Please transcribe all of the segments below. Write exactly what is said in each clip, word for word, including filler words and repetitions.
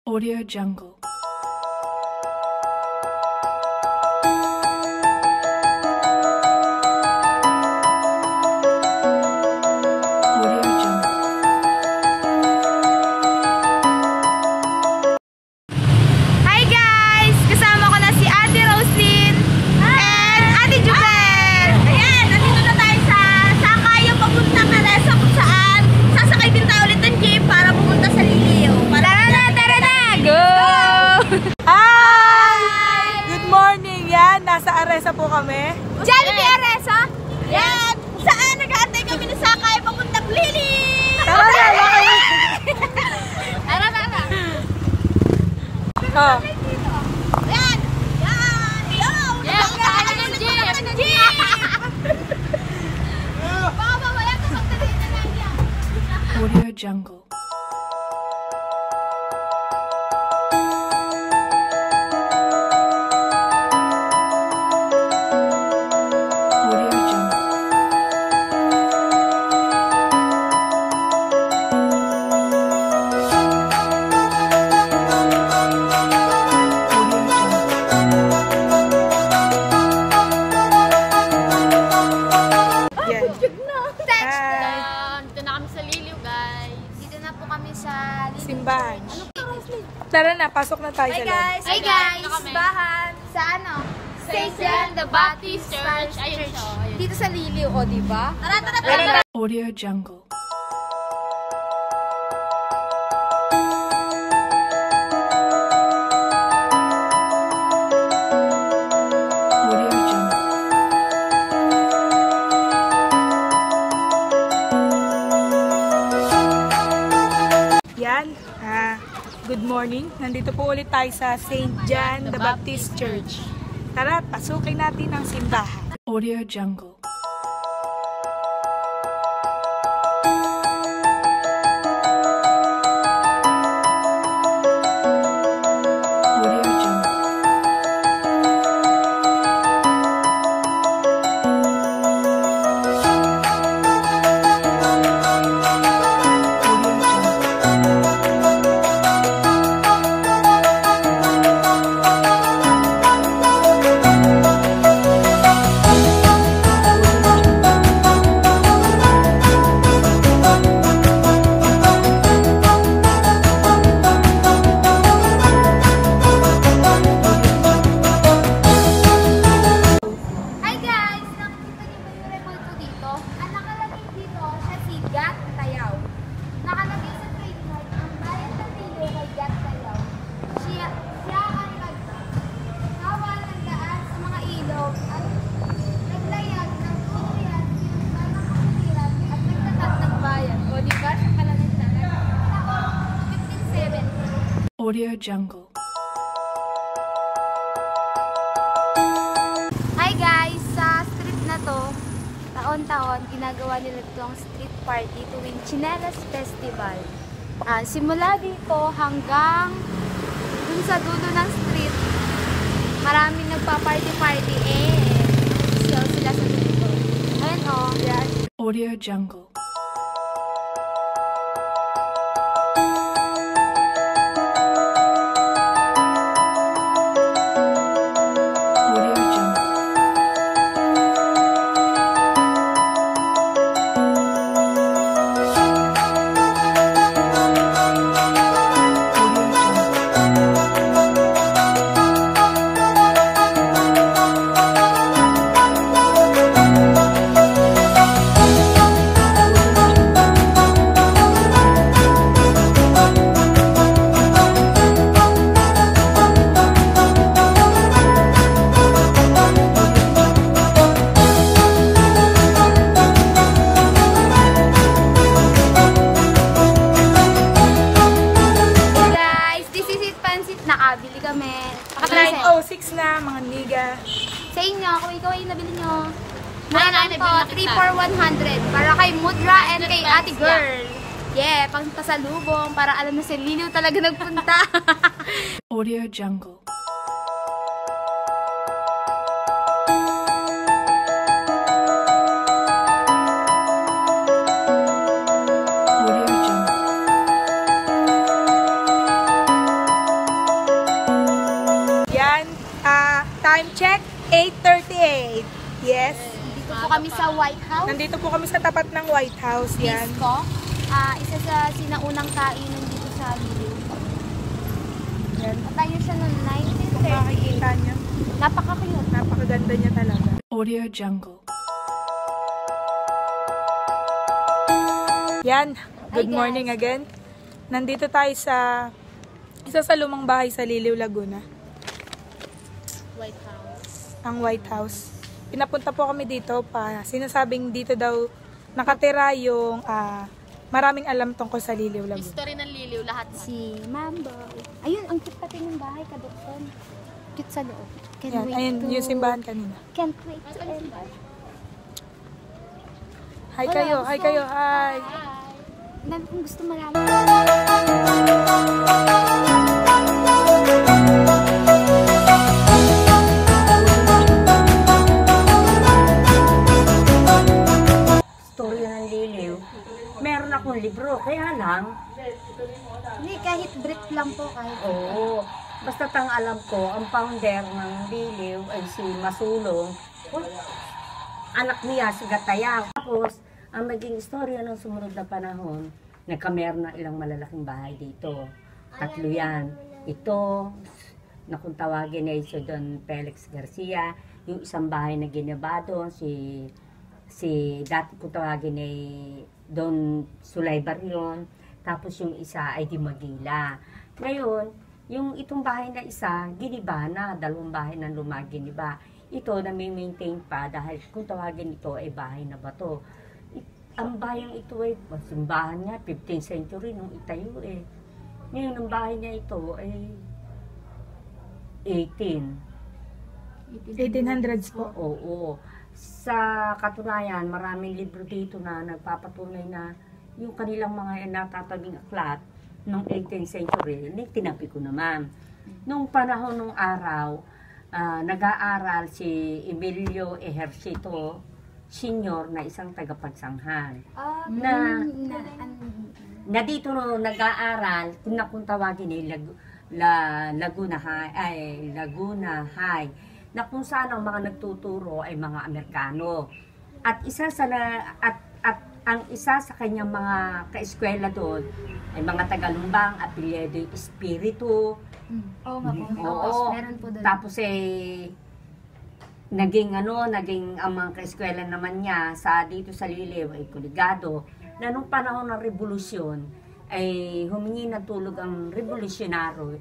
Audio Jungle. Nasa Aresa po kami. Jollibee Aresa? Yan! Saan? Nag-aantay kami na sakay papuntang Lili! Tara na! Tara, tara! Oh. Yan! Yan! Yo! Nakakala ng jeep! Jeep! Baka mamaya ito magtagay na lang yan. Audio Jungle. Simbahan. Tara na, pasok na tayo Hi sa loob. guys! Hi guys! Simbahan! Sa ano? Saint John the Baptist Church. Ayun siya. Dito sa Liliw, o diba? Tara, tara, tara! Audio Jungle. Yan, ah, good morning. Nandito po ulit tayo sa Saint John the Baptist Church. Tara, pasukin natin ang simbahan. Audio Jungle. Audio Jungle. Audio Jungle. Hi guys! Sa street na to, taon-taon, ginagawa nila itong street party tuwing Chinelas Festival. Ah, simula dito hanggang dun sa dulo ng street, maraming nagpa-party-party eh. So, sila sa dito. Ayan o. Oh, yan. Audio Jungle. Nakabili kami. nine oh six na, mga niga. Sa inyo, kung ikaw ay nabili nyo. Mura lang po, three for one hundred. Para kay Mudra and kay Ate Girl. Yeah, pang pasalubong. Para alam na si Liliw talaga nagpunta. Audio Jungle. Audio Jungle. Time check, eight thirty-eight. Yes. Dito po kami sa White House. Nandito po kami sa tapat ng White House. Yan. Disco. Ah, isa sa sinaunang kainan dito sa Liliw. Yan. Tayo siya noong nineteen Kung makikita thirty-eight. niyo, Napaka-cute. napakaganda niya talaga. Audio Jungle. Yan. Good Hi, guys. morning again. Nandito tayo sa isa sa lumang bahay sa Liliw, Laguna. White House. Ang White House. Pinapunta po kami dito pa sinasabing dito daw nakatira yung ah, maraming alam tungkol sa Liliw, Laguna. History ng Liliw, lahat. Si Mambo. Ayun, ang cute pati ng bahay, kadukton. Cute sa loob. Can't Yan, wait ayun to... yung simbahan kanina. Can't wait to enter. Hi kayo, hi kayo, hi. Ang dami kong gusto malaman. Storya ng Liliw. Meron akong libro, kaya lang, Hindi, kahit brief lang po, kahit... oo, basta tang alam ko, ang founder ng Liliw ay si Masulong, anak niya si Gataya. Tapos, ang naging istorya ng sumunod na panahon, nagkameron ng ilang malalaking bahay dito. Tatlo yan. Ito, na kung tawagin ay si Don Felix Garcia, yung isang bahay na ginabado, si si dati kung tawagin ay Don Sulay Barrion, tapos yung isa ay Di Magila. Ngayon, yung itong bahay na isa, giniba na, dalawang bahay na lumaginiba. Ito na may maintain pa dahil kung tawagin ito ay bahay na bato. It, ang bayang ito ay simbahan niya, fifteenth century nung itayo eh. Ngayon, ang bahay niya ito ay eighteen. eighteen hundreds po. Oo. Sa katunayan, maraming libro dito na nagpapatunay na yung kanilang mga natatabing aklat noong eighteenth century, tinapi ko naman. Nung panahon ng araw, uh, nag-aaral si Emilio Ejercito Senior na isang tagapagsanghan. Ah, Na- na, Na dito no, nag-aaral, kung na kung tawagin ay Lag, La, Laguna High, ay Laguna High, na kung saan ang mga nagtuturo ay mga Amerikano. At isa sa na, at at ang isa sa kanyang mga kaeskwela doon ay mga Tagalumbang, Apelyedo Espiritu. Oo nga po. Oo. Meron po doon. Tapos eh naging ano, naging ang mga kaeskwela naman niya sa dito sa Liliw ay Kuligado, na nung panahon ng revolusyon ay humingi ng tulog ang revolusyonaryo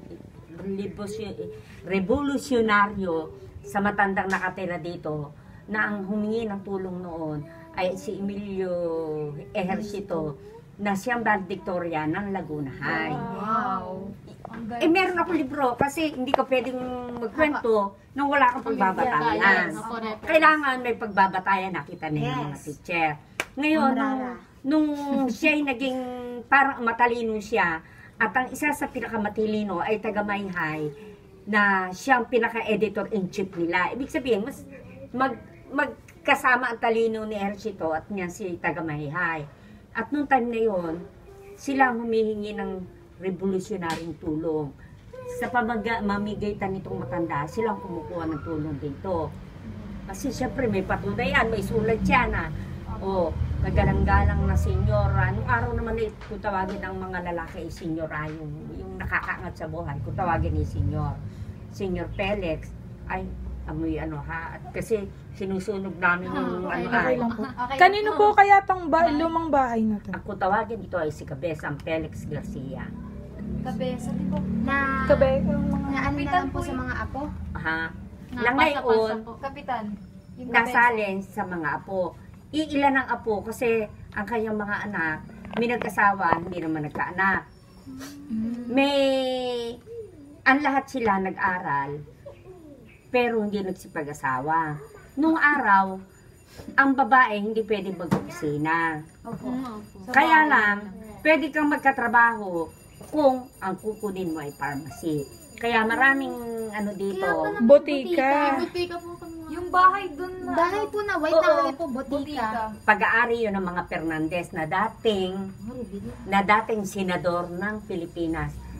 revolusyonaryo sa matandang nakatira dito, na ang humingi ng tulong noon ay si Emilio Ejercito na siyang valedictorian ng Laguna High. Wow. Eh, meron ako libro kasi hindi ka pwedeng magkwento nung wala kang pagbabatayan. Kailangan may pagbabatayan, nakita na yung mga teacher. Ngayon, nung, nung siya'y naging parang matalino siya, at ang isa sa pinakamatalino ay taga Mayhay, na siyang pinaka-editor-in-chief nila. Ibig sabihin, mas mag, magkasama ang talino ni Ejercito at niya si taga Mayhay. At nung time na yon, sila humihingi ng revolusyonaryong tulong. Sa pamamigaytan nitong matanda, silang kumukuha ng tulong dito. Kasi syempre may patunayan, may sulat siya na, o, kagalang-galang na senyor. Anong araw naman na kung tawagin ng mga lalaki ay senyora, yung, yung nakakaangat sa buhay, kung tawagin ni senyor. Senyor Felix, ay, amoy ano ha, at kasi sinusunog namin yung ano ay. Kanino po kaya tong ba lumang bahay na to? Ang kung tawagin ito ay si Cabezang Felix Garcia. Kabesa, di ba? Na, Kabe, yung mga... na ano na lang po sa mga apo? Ha? Lang ngayon, Kapitan. Yung nasalin sa mga apo. Iilan ang apo kasi ang kanyang mga anak, may nag-asawa, hindi naman nagkaanak. May, ang lahat sila nag-aral, pero hindi nagsipag-asawa. Nung araw, ang babae hindi pwede mag-opisina. Opo. Kaya lang, pwede kang magkatrabaho kung ang kukunin mo ay pharmacy. Kaya maraming ano dito. Botika. Yung bahay dun na. Bahay po na, white Oo. na kami po, botika. Pag-aari yun ng mga Fernandez na dating na dating senador ng Pilipinas.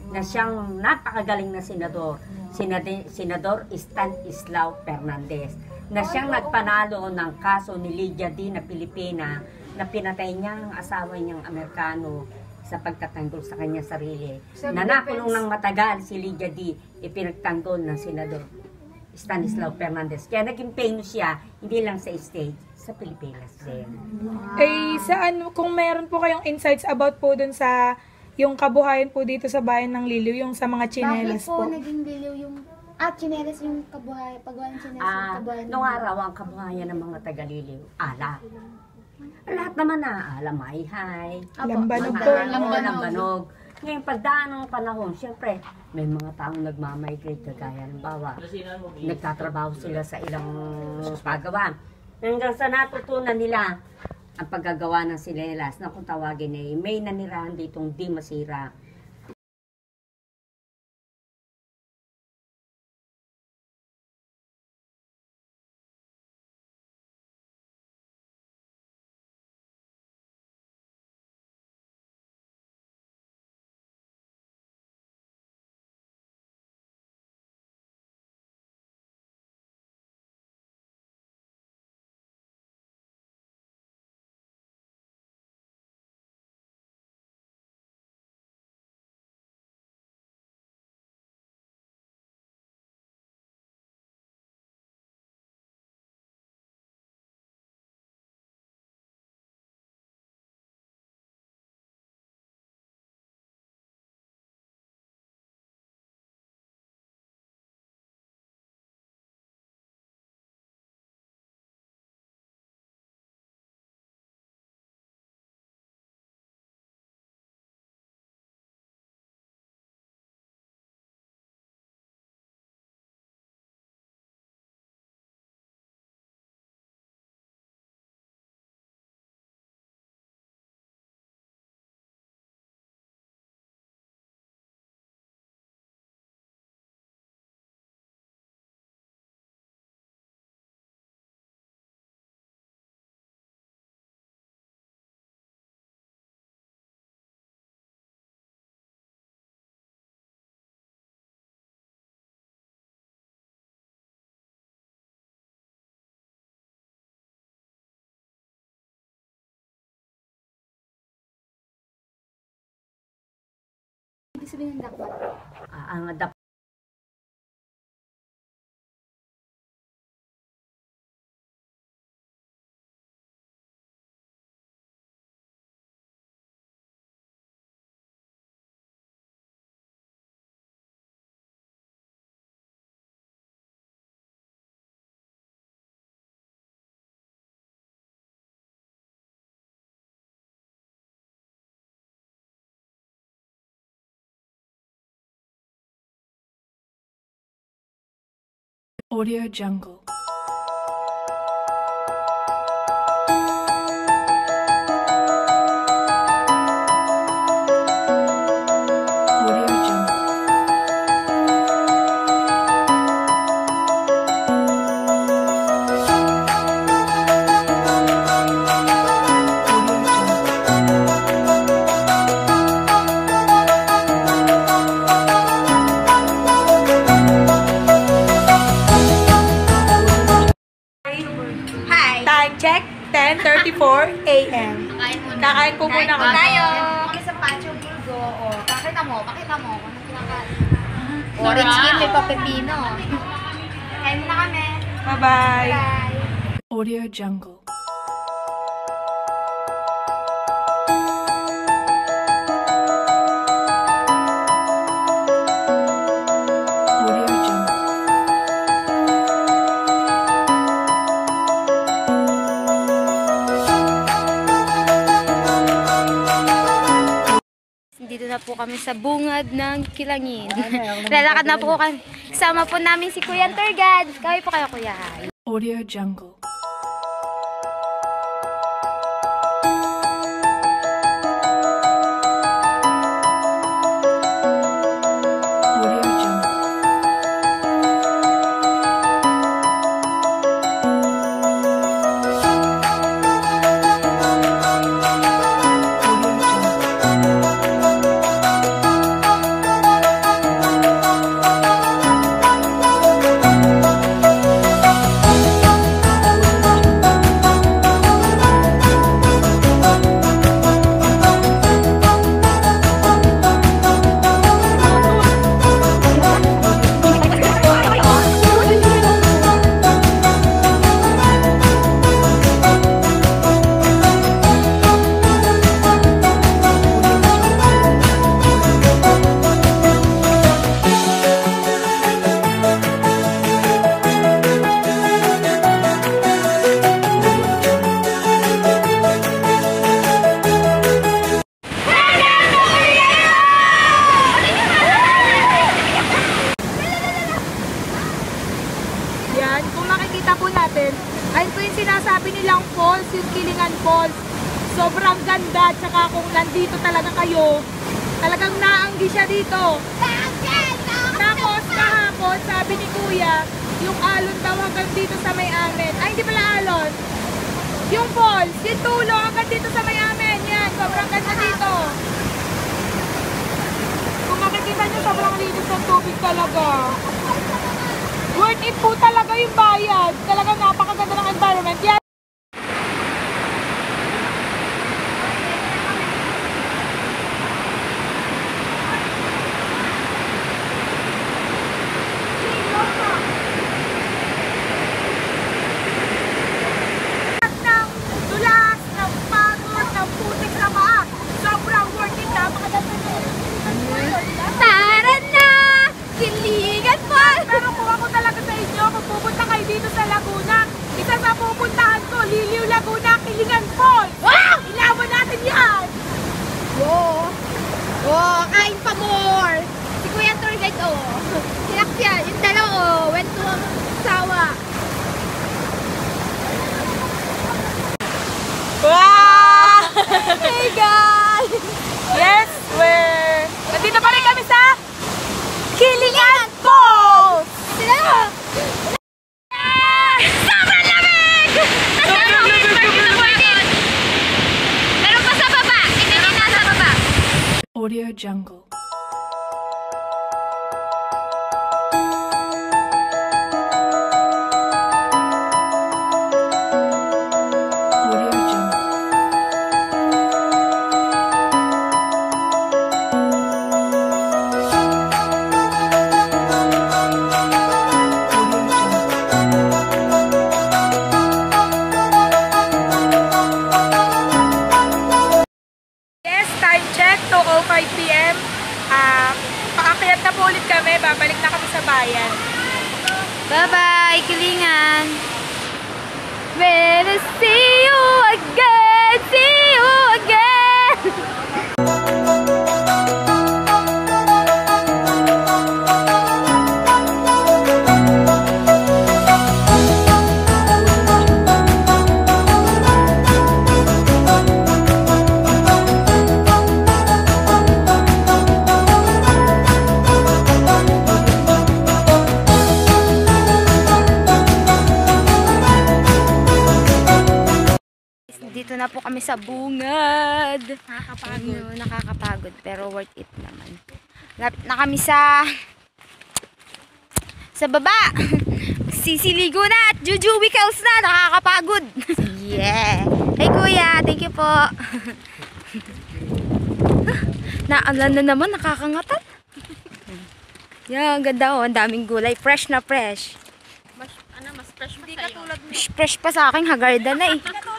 na siyang napakagaling na senador, Senade, Senador Stanislao Fernandez, na siyang nagpanalo ng kaso ni Lydia D. na Pilipina na pinatay niya ang asawa niyang Amerikano sa pagtatanggol sa kanya sarili. Na nakulong ng matagal si Lydia D. ipinagtanggol ng Senador Stanislao Fernandez. Kaya naging famous siya, hindi lang sa state, sa Pilipinas din. Eh, saan, kung meron po kayong insights about po dun sa yung kabuhayan po dito sa bayan ng Liliw, yung sa mga tsinelas Bakit po po. naging Liliw yung... Ah, tsinelas yung kabuhay. Paggawa ng tsinelas yung Ah, kabuhayan. noong araw, ang kabuhayan ng mga taga-Liliw, ala. Lahat naman na, ala, maihay, Lambanog mga po. lambanog. lambanog. Ngayon, pagdaan ng panahon, siyempre, may mga taong nagmamigrate, kagaya ng bawa. Nagtatrabaho sila sa ilang pagawa. Hanggang sa natutunan nila ang paggagawa ng sinelas na kung tawagin ay may nanirahan ditong di masira. Ibig sabihin ng dakbat. Ah, ang dap Audio Jungle. Audio Jungle. Audio Jungle. Time check, ten thirty-four a m Kain muna. Kakain po muna kami. Tayo! Kami sa Pacho Burgo. O, pakita mo, pakita mo. Kung ano kinakain. Orange skin, may papepino. Kain muna kami. Bye-bye. Bye! Audio Jungle. Audio Jungle. Dito na po kami sa bungad ng Kilangin. Lalakad na po kami. Kasama po namin si Kuya Turgad. Kaway po kayo, Kuya. Audio Jungle. Audio Jungle. Audio Jungle. sinasabi nilang falls, yung Kilingan Falls. Sobrang ganda, tsaka kung nandito talaga kayo, talagang naanggi siya dito. Tapos kahapon, sabi ni Kuya, yung alon daw hanggang dito sa may amin. Ay, hindi pala alon. Yung falls, yung tulo hanggang dito sa may amin. Yan, sobrang ganda dito. Kung makikita nyo, sobrang linis ng tubig talaga. Worth it po talaga yung bayad. Talagang napakaganda ng environment. Yan. Tara na! Kilingan Falls! Pero kung ako talaga sa inyo, kung pupunta kayo dito sa Laguna, isa sa pupuntahan ko, Liliw Laguna, Kilingan Falls! Wow! Ilawan natin yan! Oh! Oh, kain pa more! Si Kuya Tour Guide, oh. Sinakya, yung dalawa, oh. Went to sawa. Wow! Hey, guys! Yes, we're... Nandito pa rin kami sa Kilingan Falls! Sila! Sobrang lamig! Meron pa sa baba! Hindi na nasa baba! Audio Jungle. Audio Jungle. Audio Jungle. Yes, time check, two oh five p m Ah, paakyat na po ulit kami, babalik na kami sa bayan. Bye-bye, Kilingan! When I see you again, see you again! Dito na po kami sa bungad. Nakakapagod. Ano, nakakapagod pero worth it naman. Lapit na kami sa sa baba. Sisiligo na at Juju Wickles na. Nakakapagod. Yeah. Hey Kuya, thank you po. Naalan na naman, nakakangatan. Yan, ganda oh. Ang daming gulay. Fresh na fresh. Mas, ano, mas fresh pa sa'yo. Fresh pa sa akin, hagarda na eh.